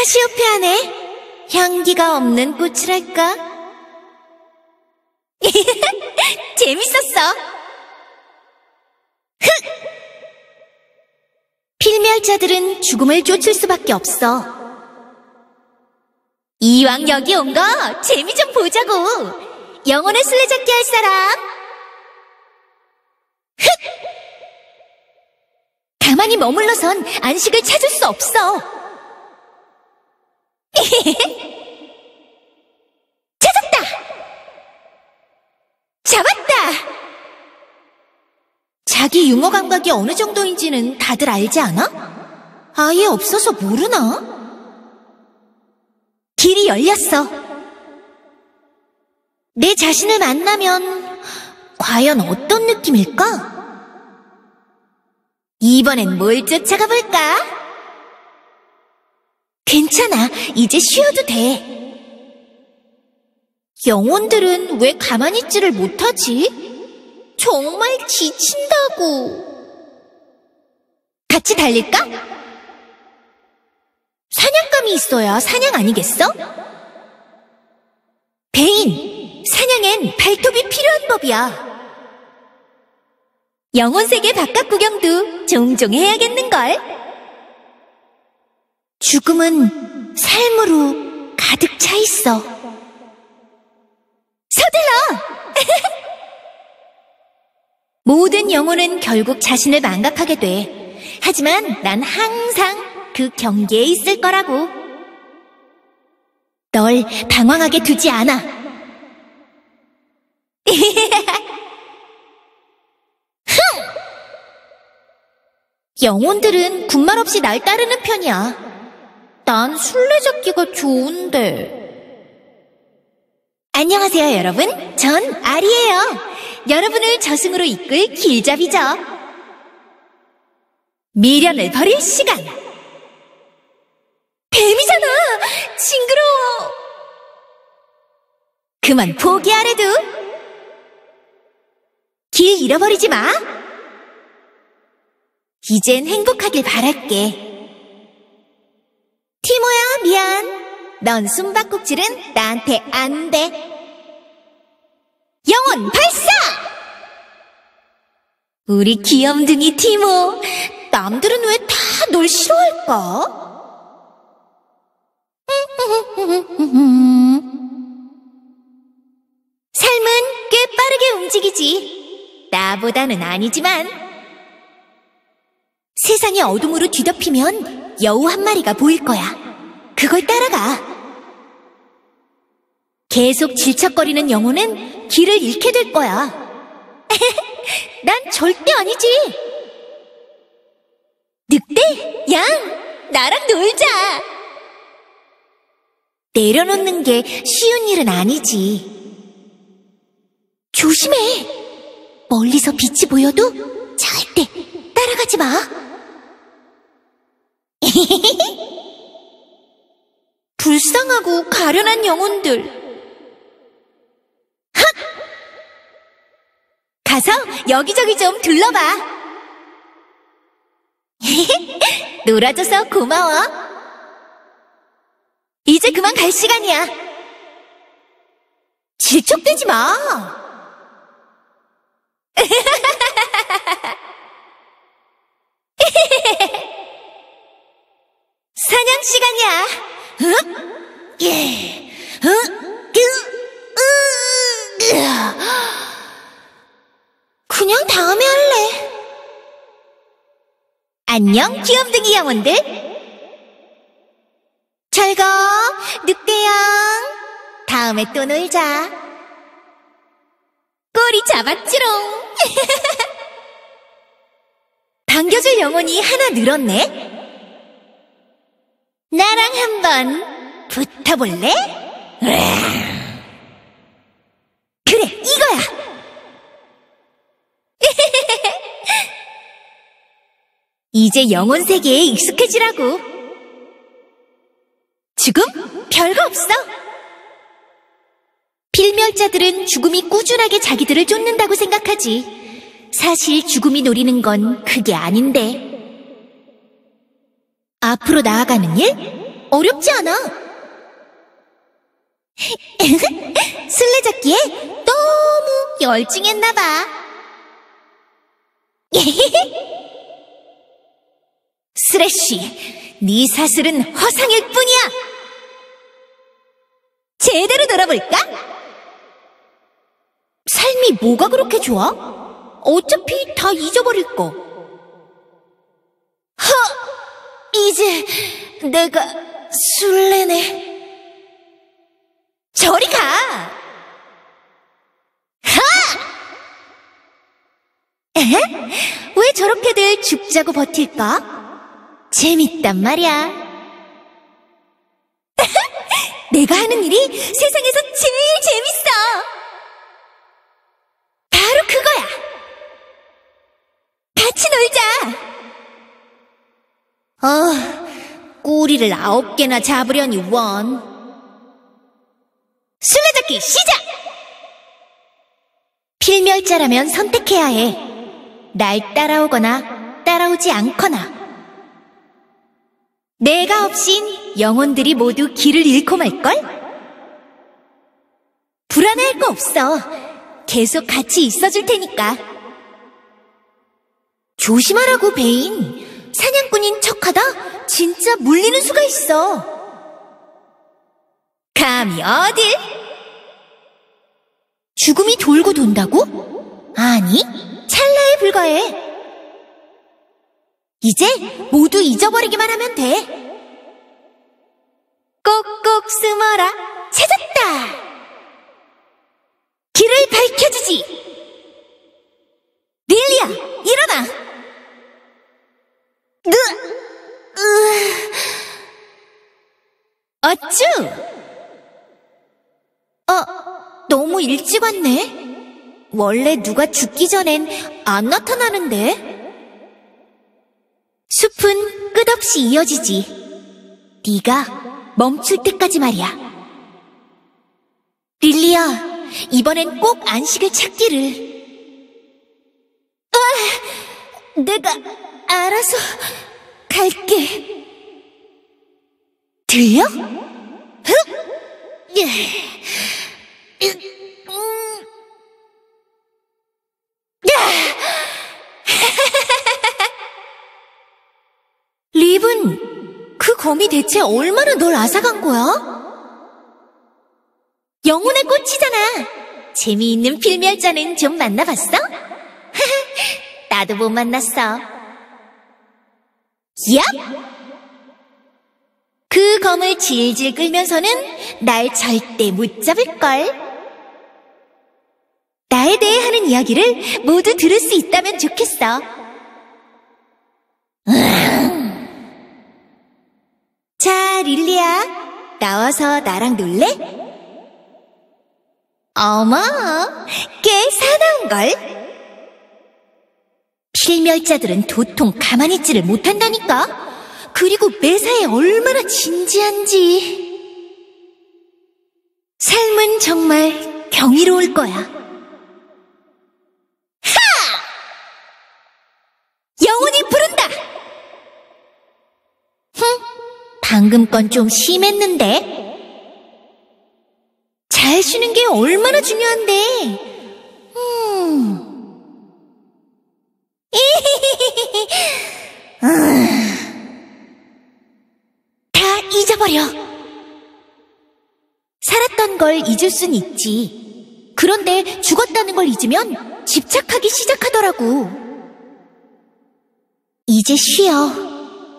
카시오페아네. 향기가 없는 꽃이랄까? 재밌었어. 흑! 필멸자들은 죽음을 쫓을 수밖에 없어. 이왕 여기 온 거 재미 좀 보자고. 영혼의 술래잡기 할 사람? 흑! 가만히 머물러선 안식을 찾을 수 없어. 찾았다! 잡았다! 자기 유머 감각이 어느 정도인지는 다들 알지 않아? 아예 없어서 모르나? 길이 열렸어. 내 자신을 만나면 과연 어떤 느낌일까? 이번엔 뭘 쫓아가 볼까? 괜찮아, 이제 쉬어도 돼. 영혼들은 왜 가만히 있지를 못하지? 정말 지친다고. 같이 달릴까? 사냥감이 있어야 사냥 아니겠어? 베인, 사냥엔 발톱이 필요한 법이야. 영혼세계 바깥 구경도 종종 해야겠는걸? 죽음은 삶으로 가득 차 있어. 서둘러! 모든 영혼은 결국 자신을 망각하게 돼. 하지만 난 항상 그 경계에 있을 거라고. 널 방황하게 두지 않아. 영혼들은 군말 없이 날 따르는 편이야. 난 술래잡기가 좋은데. 안녕하세요, 여러분. 전 아리예요. 여러분을 저승으로 이끌 길잡이죠. 미련을 버릴 시간. 뱀이잖아. 징그러워. 그만 포기하래도. 길 잃어버리지 마. 이젠 행복하길 바랄게. 티모야, 미안. 넌 숨바꼭질은 나한테 안 돼. 영혼 발사! 우리 귀염둥이 티모. 남들은 왜 다 널 싫어할까? 삶은 꽤 빠르게 움직이지. 나보다는 아니지만. 세상이 어둠으로 뒤덮이면 여우 한 마리가 보일 거야. 그걸 따라가. 계속 질척거리는 영혼은 길을 잃게 될 거야. 난 절대 아니지. 늑대, 양, 나랑 놀자. 내려놓는 게 쉬운 일은 아니지. 조심해. 멀리서 빛이 보여도 절대 따라가지 마. 불쌍하고 가련한 영혼들. 헛! 가서 여기저기 좀 둘러봐. 놀아줘서 고마워. 이제 그만 갈 시간이야. 질척대지 마. 사냥 시간이야. 응? 예. 그냥 다음에 할래. 안녕, 귀염둥이 영혼들. 잘 가, 늑대양. 다음에 또 놀자. 꼬리 잡았지롱. 반겨줄 영혼이 하나 늘었네. 나랑 한번 붙어볼래? 그래, 이거야. 이제 영혼 세계에 익숙해지라고. 죽음? 별거 없어. 필멸자들은 죽음이 꾸준하게 자기들을 쫓는다고 생각하지. 사실 죽음이 노리는 건 그게 아닌데. 앞으로 나아가는 일? 어렵지 않아. 술래잡기에 너무 열중했나봐. 스레쉬, 네 사슬은 허상일 뿐이야. 제대로 놀아볼까? 삶이 뭐가 그렇게 좋아? 어차피 다 잊어버릴 거. 이제 내가 술래네. 저리 가! 에헤? 왜 저렇게들 죽자고 버틸까? 재밌단 말이야. 내가 하는 일이 세상에서 제일 재밌어. 바로 그거야. 같이 놀자. 꼬리를 9개나 잡으려니 원. 술래잡기 시작! 필멸자라면 선택해야 해. 날 따라오거나 따라오지 않거나. 내가 없인 영혼들이 모두 길을 잃고 말걸? 불안해할 거 없어. 계속 같이 있어줄 테니까. 조심하라고, 베인. 사냥꾼인 척하다 진짜 물리는 수가 있어. 감히 어딜? 죽음이 돌고 돈다고? 아니, 찰나에 불과해. 이제 모두 잊어버리기만 하면 돼. 꼭꼭 숨어라. 찾았다. 길을 밝혀주지. 릴리야, 일어나. 어쭈? 너무 일찍 왔네. 원래 누가 죽기 전엔 안 나타나는데. 숲은 끝없이 이어지지. 네가 멈출 때까지 말이야. 릴리야, 이번엔 꼭 안식을 찾기를. 내가 알아서 갈게. 들려? 립은 그 검이 대체 얼마나 널 앗아간 거야? 영혼의 꽃이잖아. 재미있는 필멸자는 좀 만나봤어? 나도 못 만났어. 얍! 그 검을 질질 끌면서는 날 절대 못 잡을걸. 나에 대해 하는 이야기를 모두 들을 수 있다면 좋겠어. 자, 릴리야, 나와서 나랑 놀래? 어머, 꽤 사나운걸? 필멸자들은 도통 가만히 있지를 못한다니까? 그리고 매사에 얼마나 진지한지. 삶은 정말 경이로울 거야. 하! 영혼이 부른다! 방금 건 좀 심했는데? 잘 쉬는 게 얼마나 중요한데. 다 잊어버려. 살았던 걸 잊을 순 있지. 그런데 죽었다는 걸 잊으면 집착하기 시작하더라고. 이제 쉬어.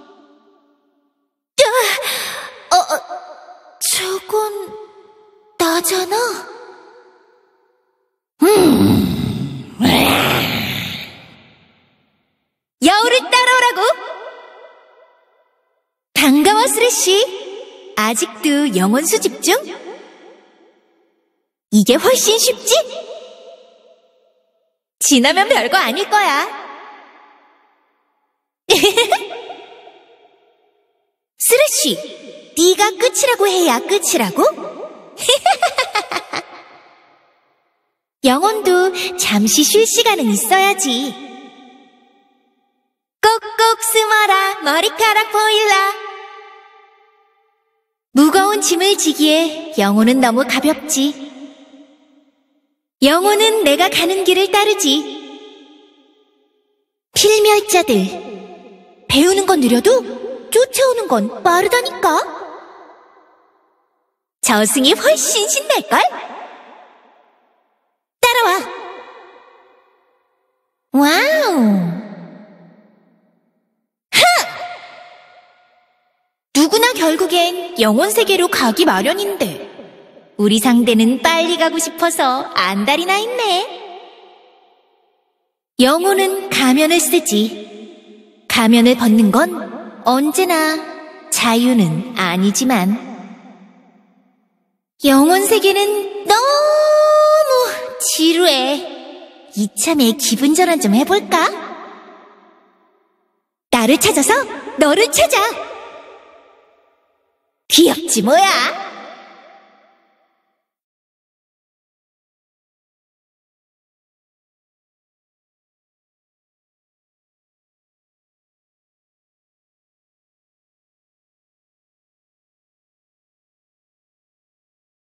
저건 나잖아. 여우를 따라오라고. 반가워, 스레쉬. 아직도 영혼 수집 중? 이게 훨씬 쉽지? 지나면 별거 아닐 거야. 스레쉬, 네가 끝이라고 해야 끝이라고? 영혼도 잠시 쉴 시간은 있어야지. 꼭꼭 숨어라, 머리카락 보일라. 무거운 짐을 지기에 영혼은 너무 가볍지. 영혼은 내가 가는 길을 따르지. 필멸자들, 배우는 건 느려도 쫓아오는 건 빠르다니까. 저승이 훨씬 신날걸? 따라와. 와우. 누구나 결국엔 영혼 세계로 가기 마련인데 우리 상대는 빨리 가고 싶어서 안달이 나 있네. 영혼은 가면을 쓰지. 가면을 벗는 건 언제나 자유는 아니지만 영혼 세계는 너무 지루해. 이참에 기분 전환 좀 해볼까? 나를 찾아서 너를 찾아. 귀엽지 뭐야?